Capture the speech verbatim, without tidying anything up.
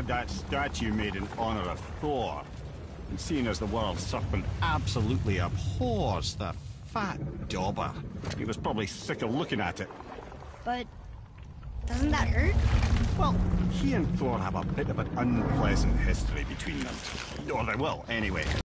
had that statue made in honor of Thor. And seeing as the world serpent absolutely abhors the fat dauber, he was probably sick of looking at it. But doesn't that hurt? Well, he and Thor have a bit of an unpleasant history between them. Or they will, anyway.